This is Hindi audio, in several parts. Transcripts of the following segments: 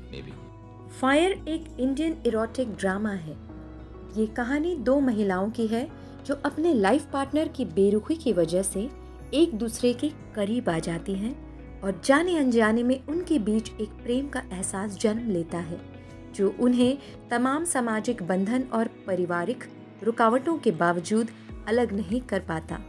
maybe. फायर एक इंडियन इरोटिक ड्रामा है। ये कहानी दो महिलाओं की है जो अपने लाइफ पार्टनर की बेरुखी की वजह से एक दूसरे के करीब आ जाती हैं और जाने अनजाने में उनके बीच एक प्रेम का एहसास जन्म लेता है जो उन्हें तमाम सामाजिक बंधन और पारिवारिक रुकावटों के बावजूद अलग नहीं कर पाता।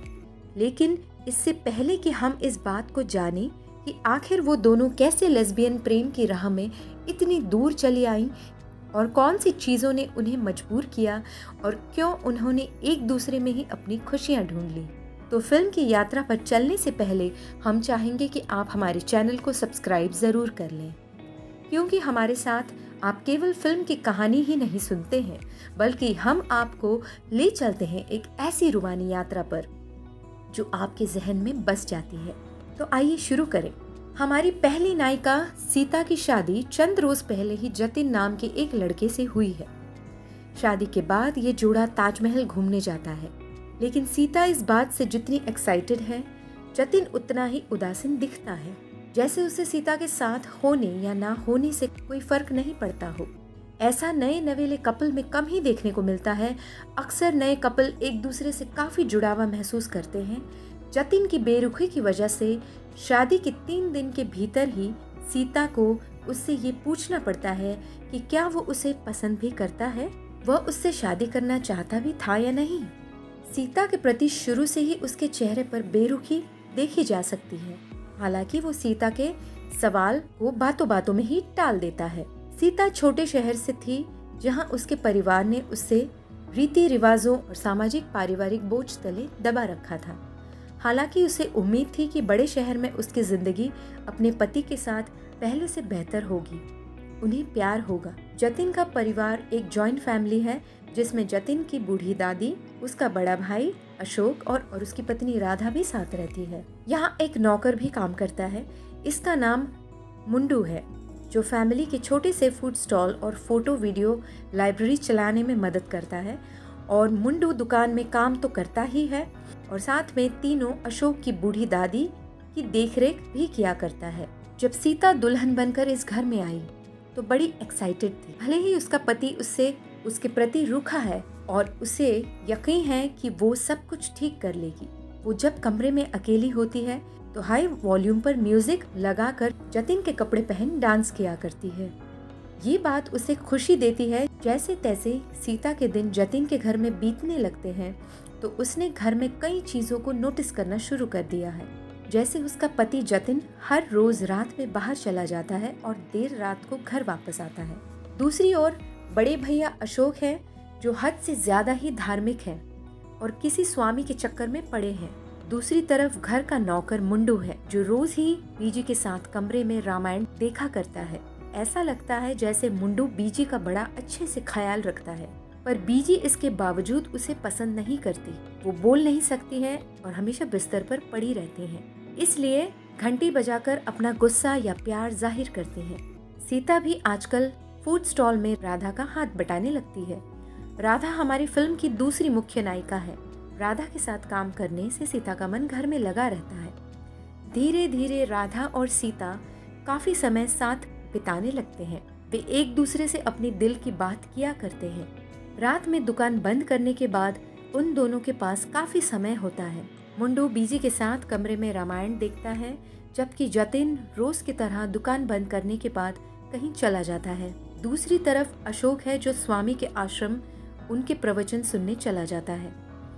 लेकिन इससे पहले कि हम इस बात को जानें कि आखिर वो दोनों कैसे लेस्बियन प्रेम की राह में इतनी दूर चली आईं और कौन सी चीज़ों ने उन्हें मजबूर किया और क्यों उन्होंने एक दूसरे में ही अपनी खुशियाँ ढूंढ ली, तो फिल्म की यात्रा पर चलने से पहले हम चाहेंगे कि आप हमारे चैनल को सब्सक्राइब ज़रूर कर लें, क्योंकि हमारे साथ आप केवल फिल्म की कहानी ही नहीं सुनते हैं बल्कि हम आपको ले चलते हैं एक ऐसी रूहानी यात्रा पर जो आपके जहन में बस जाती है। तो आइए शुरू करें। हमारी पहली नायिका सीता की शादी चंद रोज पहले ही जतिन नाम के एक लड़के से हुई है। शादी के बाद ये जोड़ा ताजमहल घूमने जाता है, लेकिन सीता इस बात से जितनी एक्साइटेड है, जतिन उतना ही उदासीन दिखता है, जैसे उसे सीता के साथ होने या ना होने से कोई फर्क नहीं पड़ता हो। ऐसा नए नवेले कपल में कम ही देखने को मिलता है। अक्सर नए कपल एक दूसरे से काफी जुड़ावा महसूस करते हैं। जतिन की बेरुखी की वजह से शादी के 3 दिन के भीतर ही सीता को उससे ये पूछना पड़ता है कि क्या वो उसे पसंद भी करता है, वह उससे शादी करना चाहता भी था या नहीं। सीता के प्रति शुरू से ही उसके चेहरे पर बेरुखी देखी जा सकती है, हालांकि वो सीता के सवाल को बातों बातों में ही टाल देता है। सीता छोटे शहर से थी जहां उसके परिवार ने उसे रीति रिवाजों और सामाजिक पारिवारिक बोझ तले दबा रखा था। हालांकि उसे उम्मीद थी कि बड़े शहर में उसकी जिंदगी अपने पति के साथ पहले से बेहतर होगी, उन्हें प्यार होगा। जतिन का परिवार एक जॉइंट फैमिली है जिसमें जतिन की बूढ़ी दादी, उसका बड़ा भाई अशोक और उसकी पत्नी राधा भी साथ रहती है। यहाँ एक नौकर भी काम करता है, इसका नाम मुंडू है, जो फैमिली के छोटे से फूड स्टॉल और फोटो वीडियो लाइब्रेरी चलाने में मदद करता है। और मुंडू दुकान में काम तो करता ही है और साथ में तीनों अशोक की बूढ़ी दादी की देखरेख भी किया करता है। जब सीता दुल्हन बनकर इस घर में आई तो बड़ी एक्साइटेड थी। भले ही उसका पति उससे उसके प्रति रूखा है और उसे यकीन है कि वो सब कुछ ठीक कर लेगी। वो जब कमरे में अकेली होती है तो हाई वॉल्यूम पर म्यूजिक लगाकर जतिन के कपड़े पहन डांस किया करती है। ये बात उसे खुशी देती है। जैसे तैसे सीता के दिन जतिन के घर में बीतने लगते हैं तो उसने घर में कई चीजों को नोटिस करना शुरू कर दिया है। जैसे उसका पति जतिन हर रोज रात में बाहर चला जाता है और देर रात को घर वापस आता है। दूसरी ओर बड़े भैया अशोक है जो हद से ज्यादा ही धार्मिक है और किसी स्वामी के चक्कर में पड़े हैं। दूसरी तरफ घर का नौकर मुंडू है जो रोज ही बीजी के साथ कमरे में रामायण देखा करता है। ऐसा लगता है जैसे मुंडू बीजी का बड़ा अच्छे से ख्याल रखता है, पर बीजी इसके बावजूद उसे पसंद नहीं करती। वो बोल नहीं सकती है और हमेशा बिस्तर पर पड़ी रहती हैं, इसलिए घंटी बजाकर अपना गुस्सा या प्यार जाहिर करते हैं। सीता भी आजकल फूड स्टॉल में राधा का हाथ बटाने लगती है। राधा हमारी फिल्म की दूसरी मुख्य नायिका है। राधा के साथ काम करने से सीता का मन घर में लगा रहता है। धीरे धीरे राधा और सीता काफी समय साथ बिताने लगते हैं। वे एक दूसरे से अपने दिल की बात किया करते हैं। रात में दुकान बंद करने के बाद उन दोनों के पास काफी समय होता है। मुंडू बीजी के साथ कमरे में रामायण देखता है, जबकि जतिन रोज की तरह दुकान बंद करने के बाद कहीं चला जाता है। दूसरी तरफ अशोक है जो स्वामी के आश्रम उनके प्रवचन सुनने चला जाता है।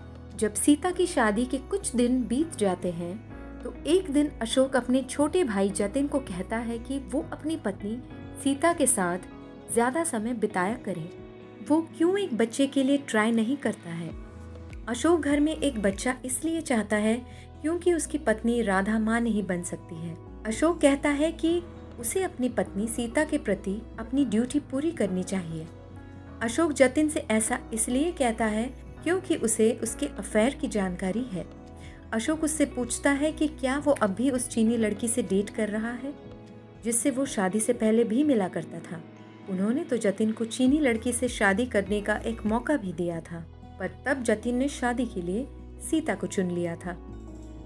जब सीता की शादी के कुछ दिन बीत जाते हैं तो एक दिन अशोक अपने छोटे भाई जतिन को कहता है कि वो अपनी पत्नी सीता के साथ ज्यादा समय बिताया करे। वो क्यों एक बच्चे के लिए ट्राई नहीं करता है। अशोक घर में एक बच्चा इसलिए चाहता है क्योंकि उसकी पत्नी राधा माँ नहीं बन सकती है। अशोक कहता है कि उसे अपनी पत्नी सीता के प्रति अपनी ड्यूटी पूरी करनी चाहिए। अशोक जतिन से ऐसा इसलिए कहता है क्योंकि उसे उसके अफेयर की जानकारी है। अशोक उससे पूछता है कि क्या वो अब भी उस चीनी लड़की से डेट कर रहा है जिससे वो शादी से पहले भी मिला करता था। उन्होंने तो जतिन को चीनी लड़की से शादी करने का एक मौका भी दिया था, पर तब जतिन ने शादी के लिए सीता को चुन लिया था।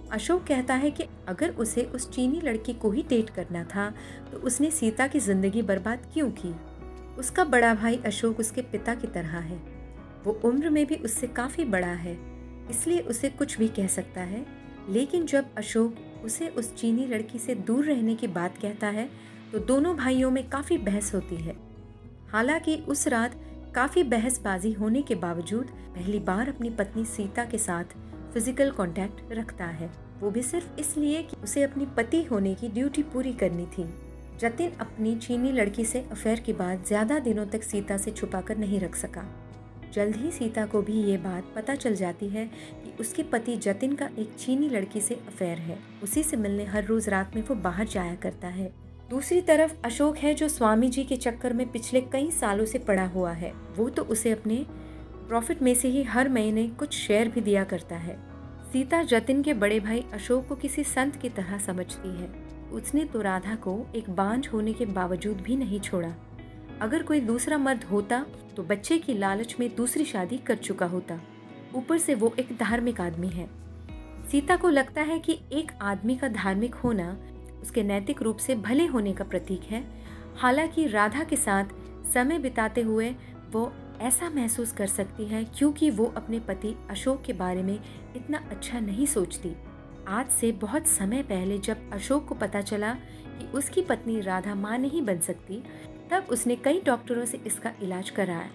अशोक कहता है कि अगर उसे उस चीनी लड़की को ही डेट करना था तो उसने सीता की जिंदगी बर्बाद क्यों की। उसका बड़ा भाई अशोक उसके पिता की तरह है, वो उम्र में भी उससे काफ़ी बड़ा है, इसलिए उसे कुछ भी कह सकता है। लेकिन जब अशोक उसे उस चीनी लड़की से दूर रहने की बात कहता है तो दोनों भाइयों में काफ़ी बहस होती है। हालांकि उस रात काफ़ी बहसबाजी होने के बावजूद पहली बार अपनी पत्नी सीता के साथ फिजिकल कांटेक्ट रखता है, वो भी सिर्फ इसलिए कि उसे अपनी पति होने की ड्यूटी पूरी करनी थी। जतिन अपनी चीनी लड़की से अफेयर की बात ज़्यादा दिनों तक सीता से छुपाकर नहीं रख सका। जल्द ही सीता को भी ये बात पता चल जाती है कि उसके पति जतिन का एक चीनी लड़की से अफेयर है। उसी से मिलने हर रोज़ रात में वो बाहर जाया करता है। दूसरी तरफ अशोक है जो स्वामी जी के चक्कर में पिछले कई सालों से पड़ा हुआ है। वो तो उसे अपने प्रॉफिट में से ही हर महीने कुछ शेयर भी दिया करता है। सीता जतिन के बड़े भाई अशोक को किसी संत की तरह समझती है। उसने तो राधा को एक बांझ होने के बावजूद भी नहीं छोड़ा। अगर कोई दूसरा मर्द होता तो बच्चे की लालच में दूसरी शादी कर चुका होता। ऊपर से वो एक धार्मिक आदमी है। सीता को लगता है कि एक आदमी का धार्मिक होना उसके नैतिक रूप से भले होने का प्रतीक है। हालांकि राधा के साथ समय बिताते हुए वो ऐसा महसूस कर सकती है क्योंकि वो अपने पति अशोक के बारे में इतना अच्छा नहीं सोचती। आज से बहुत समय पहले जब अशोक को पता चला कि उसकी पत्नी राधा मां नहीं बन सकती, तब उसने कई डॉक्टरों से इसका इलाज कराया,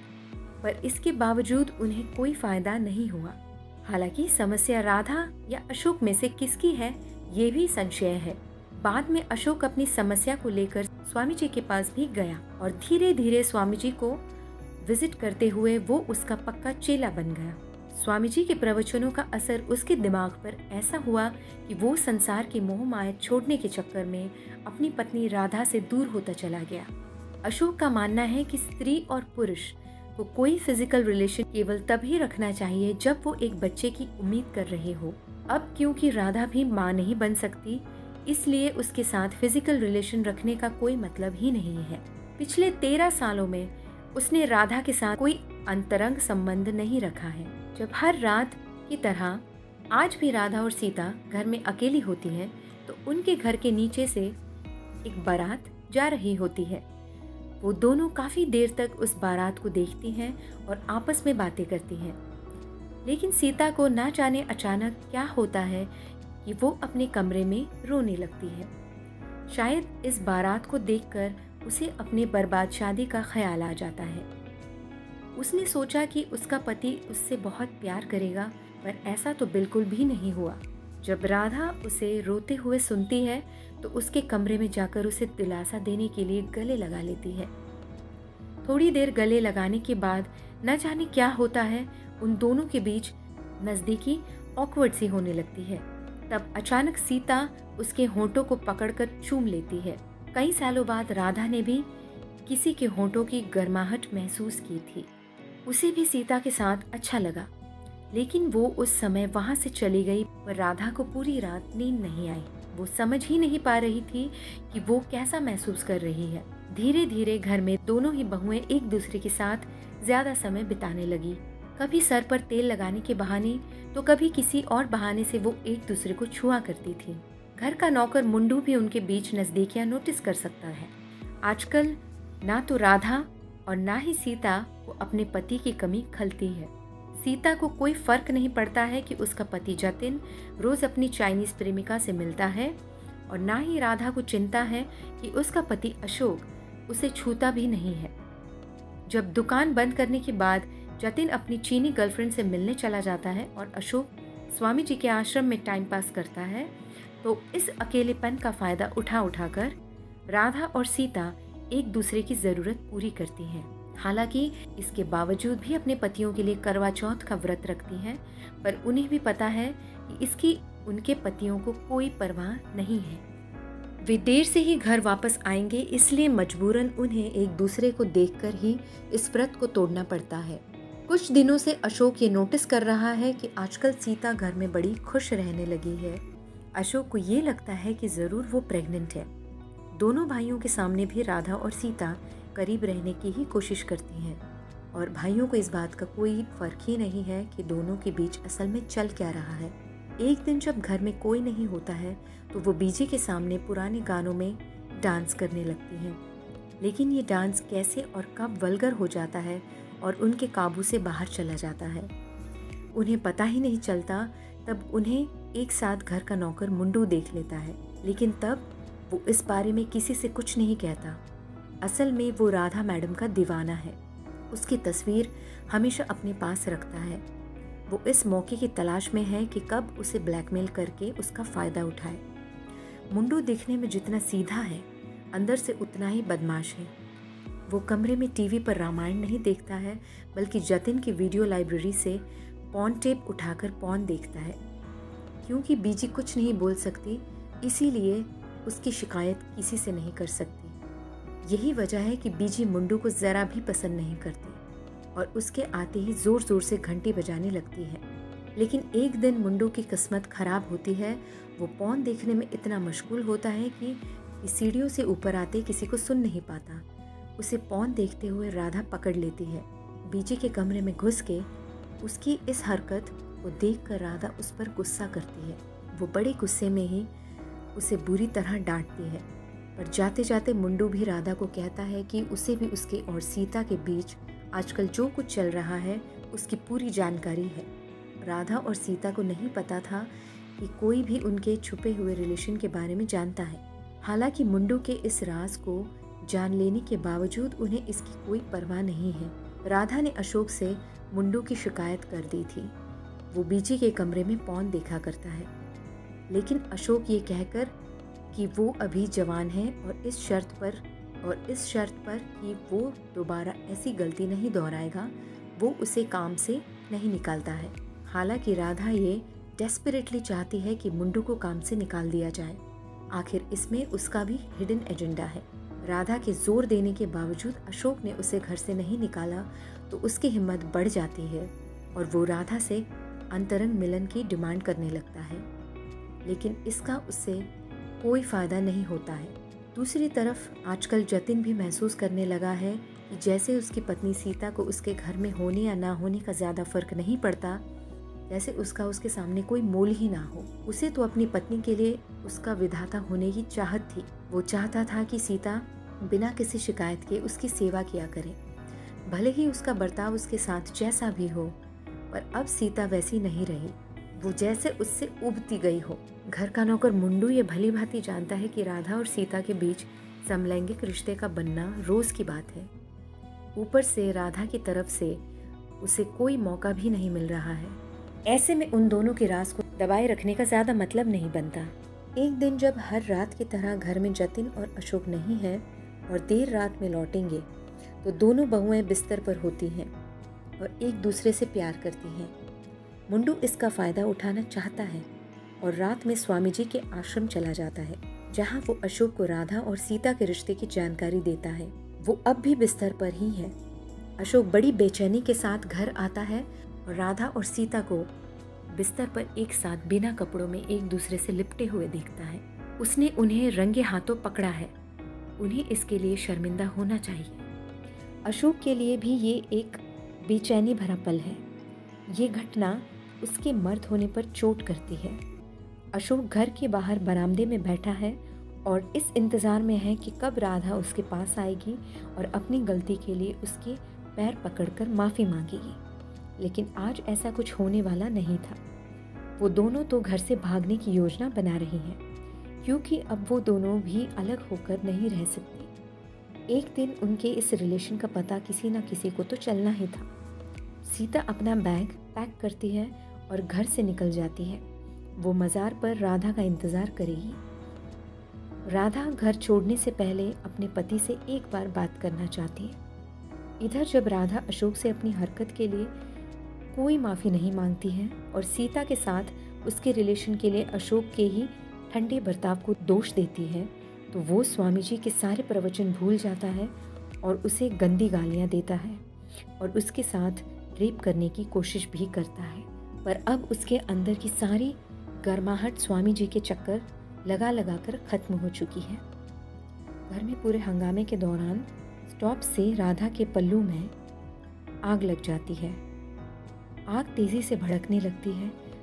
पर इसके बावजूद उन्हें कोई फायदा नहीं हुआ। हालांकि समस्या राधा या अशोक में से किसकी है ये भी संशय है। बाद में अशोक अपनी समस्या को लेकर स्वामी जी के पास भी गया और धीरे धीरे स्वामी जी को विजिट करते हुए वो उसका पक्का चेला बन गया। स्वामी जी के प्रवचनों का असर उसके दिमाग पर ऐसा हुआ कि वो संसार की मोह माया छोड़ने के चक्कर में अपनी पत्नी राधा से दूर होता चला गया। अशोक का मानना है कि स्त्री और पुरुष को कोई फिजिकल रिलेशन केवल तभी रखना चाहिए जब वो एक बच्चे की उम्मीद कर रहे हो। अब क्योंकि राधा भी मां नहीं बन सकती, इसलिए उसके साथ फिजिकल रिलेशन रखने का कोई मतलब ही नहीं है। पिछले 13 सालों में उसने राधा के साथ कोई अंतरंग संबंध नहीं रखा है। जब हर रात की तरह आज भी राधा और सीता घर में अकेली होती हैं, तो उनके घर के नीचे से एक बारात जा रही होती है। वो दोनों काफी देर तक उस बारात को देखती हैं और आपस में बातें करती हैं। लेकिन सीता को ना जाने अचानक क्या होता है कि वो अपने कमरे में रोने लगती है। शायद इस बारात को देखकर उसे अपने बर्बाद शादी का ख्याल आ जाता है। उसने सोचा कि उसका पति उससे बहुत प्यार करेगा, पर ऐसा तो बिल्कुल भी नहीं हुआ। जब राधा उसे रोते हुए सुनती है तो उसके कमरे में जाकर उसे दिलासा देने के लिए गले लगा लेती है। थोड़ी देर गले लगाने के बाद न जाने क्या होता है, उन दोनों के बीच नज़दीकी ऑकवर्ड सी होने लगती है। तब अचानक सीता उसके होंठों को पकड़कर चूम लेती है। कई सालों बाद राधा ने भी किसी के होंठों की गर्माहट महसूस की थी। उसे भी सीता के साथ अच्छा लगा, लेकिन वो उस समय वहां से चली गई, पर राधा को पूरी रात नींद नहीं आई। वो समझ ही नहीं पा रही थी कि वो कैसा महसूस कर रही है। धीरे धीरे घर में दोनों ही बहुएं एक दूसरे के साथ ज्यादा समय बिताने लगी। कभी सर पर तेल लगाने के बहाने तो कभी किसी और बहाने से वो एक दूसरे को छुआ करती थी। घर का नौकर मुंडू भी उनके बीच नजदीकियां नोटिस कर सकता है। आजकल ना तो राधा और ना ही सीता को अपने पति की कमी खलती है। सीता को कोई फर्क नहीं पड़ता है कि उसका पति जतिन रोज अपनी चाइनीज प्रेमिका से मिलता है, और ना ही राधा को चिंता है कि उसका पति अशोक उसे छूता भी नहीं है। जब दुकान बंद करने के बाद जतिन अपनी चीनी गर्लफ्रेंड से मिलने चला जाता है और अशोक स्वामी जी के आश्रम में टाइम पास करता है, तो इस अकेलेपन का फायदा उठाकर राधा और सीता एक दूसरे की जरूरत पूरी करती हैं। हालांकि इसके बावजूद भी अपने पतियों के लिए करवा चौथ का व्रत रखती हैं, पर उन्हें भी पता है कि इसकी उनके पतियों को कोई परवाह नहीं है। वे देर से ही घर वापस आएंगे, इसलिए मजबूरन उन्हें एक दूसरे को देखकर ही इस व्रत को तोड़ना पड़ता है। कुछ दिनों से अशोक ये नोटिस कर रहा है कि आजकल सीता घर में बड़ी खुश रहने लगी है। अशोक को ये लगता है कि जरूर वो प्रेग्नेंट है। दोनों भाइयों के सामने भी राधा और सीता करीब रहने की ही कोशिश करती हैं, और भाइयों को इस बात का कोई फर्क ही नहीं है कि दोनों के बीच असल में चल क्या रहा है। एक दिन जब घर में कोई नहीं होता है तो वो बीजी के सामने पुराने गानों में डांस करने लगती हैं। लेकिन ये डांस कैसे और कब वल्गर हो जाता है और उनके काबू से बाहर चला जाता है, उन्हें पता ही नहीं चलता। तब उन्हें एक साथ घर का नौकर मुंडू देख लेता है, लेकिन तब वो इस बारे में किसी से कुछ नहीं कहता। असल में वो राधा मैडम का दीवाना है, उसकी तस्वीर हमेशा अपने पास रखता है। वो इस मौके की तलाश में है कि कब उसे ब्लैकमेल करके उसका फ़ायदा उठाए। मुंडू दिखने में जितना सीधा है, अंदर से उतना ही बदमाश है। वो कमरे में टीवी पर रामायण नहीं देखता है, बल्कि जतिन की वीडियो लाइब्रेरी से पॉर्न टेप उठाकर पॉर्न देखता है। क्योंकि बीजी कुछ नहीं बोल सकती, इसीलिए उसकी शिकायत किसी से नहीं कर सकती। यही वजह है कि बीजी मुंडू को ज़रा भी पसंद नहीं करती और उसके आते ही ज़ोर ज़ोर से घंटी बजाने लगती है। लेकिन एक दिन मुंडू की किस्मत ख़राब होती है। वो पॉर्न देखने में इतना मशगूल होता है कि सीढ़ियों से ऊपर आते किसी को सुन नहीं पाता। उसे पॉर्न देखते हुए राधा पकड़ लेती है। बीजी के कमरे में घुस के उसकी इस हरकत को देखकर राधा उस पर गुस्सा करती है। वो बड़े गुस्से में ही उसे बुरी तरह डांटती है, पर जाते जाते मुंडू भी राधा को कहता है कि उसे भी उसके और सीता के बीच आजकल जो कुछ चल रहा है उसकी पूरी जानकारी है। राधा और सीता को नहीं पता था कि कोई भी उनके छुपे हुए रिलेशन के बारे में जानता है। हालांकि मुंडू के इस राज को जान लेने के बावजूद उन्हें इसकी कोई परवाह नहीं है। राधा ने अशोक से मुंडू की शिकायत कर दी थी। वो बीजी के कमरे में पॉर्न देखा करता है, लेकिन अशोक ये कहकर कि वो अभी जवान है और इस शर्त पर कि वो दोबारा ऐसी गलती नहीं दोहराएगा, वो उसे काम से नहीं निकालता है। हालांकि राधा ये डेस्परेटली चाहती है कि मुंडू को काम से निकाल दिया जाए। आखिर इसमें उसका भी हिडन एजेंडा है। राधा के जोर देने के बावजूद अशोक ने उसे घर से नहीं निकाला तो उसकी हिम्मत बढ़ जाती है और वो राधा से अंतरंग मिलन की डिमांड करने लगता है, लेकिन इसका उससे कोई फ़ायदा नहीं होता है। दूसरी तरफ आजकल जतिन भी महसूस करने लगा है कि जैसे उसकी पत्नी सीता को उसके घर में होने या ना होने का ज़्यादा फर्क नहीं पड़ता, जैसे उसका उसके सामने कोई मोल ही ना हो। उसे तो अपनी पत्नी के लिए उसका विधाता होने की चाहत थी। वो चाहता था कि सीता बिना किसी शिकायत के उसकी सेवा किया करे, भले ही उसका बर्ताव उसके साथ जैसा भी हो। पर अब सीता वैसी नहीं रही, वो जैसे उससे उबती गई हो। घर का नौकर मुंडू ये भली भांति जानता है कि राधा और सीता के बीच समलैंगिक रिश्ते का बनना रोज़ की बात है। ऊपर से राधा की तरफ से उसे कोई मौका भी नहीं मिल रहा है। ऐसे में उन दोनों के राज को दबाए रखने का ज़्यादा मतलब नहीं बनता। एक दिन जब हर रात की तरह घर में जतिन और अशोक नहीं है और देर रात में लौटेंगे, तो दोनों बहुएं बिस्तर पर होती हैं और एक दूसरे से प्यार करती हैं। मुंडू इसका फ़ायदा उठाना चाहता है और रात में स्वामी जी के आश्रम चला जाता है, जहाँ वो अशोक को राधा और सीता के रिश्ते की जानकारी देता है। वो अब भी बिस्तर पर ही है। अशोक बड़ी बेचैनी के साथ घर आता है और राधा और सीता को बिस्तर पर एक साथ बिना कपड़ों में एक दूसरे से लिपटे हुए देखता है। उसने उन्हें रंगे हाथों पकड़ा है, उन्हें इसके लिए शर्मिंदा होना चाहिए। अशोक के लिए भी ये एक बेचैनी भरा पल है। ये घटना उसके मर्द होने पर चोट करती है। अशोक घर के बाहर बरामदे में बैठा है और इस इंतज़ार में है कि कब राधा उसके पास आएगी और अपनी गलती के लिए उसके पैर पकड़कर माफ़ी मांगेगी। लेकिन आज ऐसा कुछ होने वाला नहीं था। वो दोनों तो घर से भागने की योजना बना रही हैं, क्योंकि अब वो दोनों भी अलग होकर नहीं रह सकती। एक दिन उनके इस रिलेशन का पता किसी न किसी को तो चलना ही था। सीता अपना बैग पैक करती है और घर से निकल जाती है। वो मज़ार पर राधा का इंतज़ार करेगी। राधा घर छोड़ने से पहले अपने पति से एक बार बात करना चाहती है। इधर जब राधा अशोक से अपनी हरकत के लिए कोई माफ़ी नहीं मांगती है और सीता के साथ उसके रिलेशन के लिए अशोक के ही ठंडे बर्ताव को दोष देती है, तो वो स्वामी जी के सारे प्रवचन भूल जाता है और उसे गंदी गालियाँ देता है और उसके साथ रेप करने की कोशिश भी करता है। पर अब उसके अंदर की सारी गर्माहट स्वामी जी के चक्कर लगा लगा कर ख़त्म हो चुकी है। घर में पूरे हंगामे के दौरान स्टॉप से राधा के पल्लू में आग लग जाती है। आग तेज़ी से भड़कने लगती है।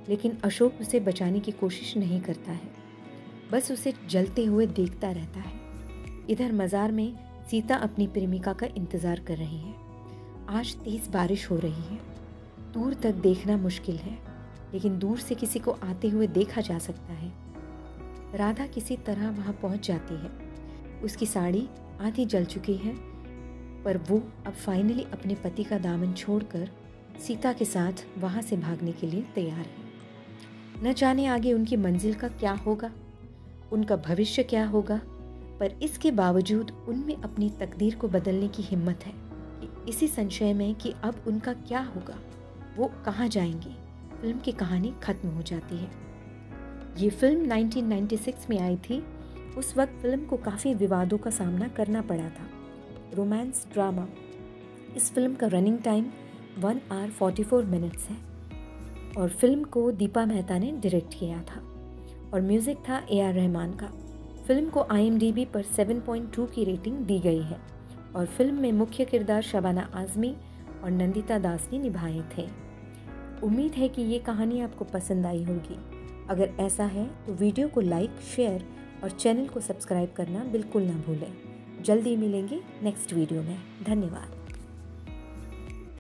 लेकिन अशोक उसे बचाने की कोशिश नहीं करता है, बस उसे जलते हुए देखता रहता है। इधर मज़ार में सीता अपनी प्रेमिका का इंतज़ार कर रही है। आज तेज़ बारिश हो रही है। दूर तक देखना मुश्किल है, लेकिन दूर से किसी को आते हुए देखा जा सकता है। राधा किसी तरह वहाँ पहुँच जाती है। उसकी साड़ी आधी जल चुकी है, पर वो अब फाइनली अपने पति का दामन छोड़कर सीता के साथ वहाँ से भागने के लिए तैयार है। न जाने आगे उनकी मंजिल का क्या होगा, उनका भविष्य क्या होगा, पर इसके बावजूद उनमें अपनी तकदीर को बदलने की हिम्मत है। इसी संशय में कि अब उनका क्या होगा, वो कहाँ जाएंगे, फिल्म की कहानी खत्म हो जाती है। ये फिल्म 1996 में आई थी। उस वक्त फिल्म को काफ़ी विवादों का सामना करना पड़ा था। Romance drama. इस फिल्म का रनिंग टाइम 1 आवर 44 मिनट्स है और फिल्म को दीपा मेहता ने डायरेक्ट किया था और म्यूज़िक था AR रहमान का। फिल्म को IMDb पर 7.2 की रेटिंग दी गई है और फिल्म में मुख्य किरदार शबाना आज़मी और नंदिता दास ने निभाए थे। उम्मीद है कि ये कहानी आपको पसंद आई होगी। अगर ऐसा है तो वीडियो को लाइक, शेयर और चैनल को सब्सक्राइब करना बिल्कुल ना भूलें। जल्दी मिलेंगे नेक्स्ट वीडियो में। धन्यवाद।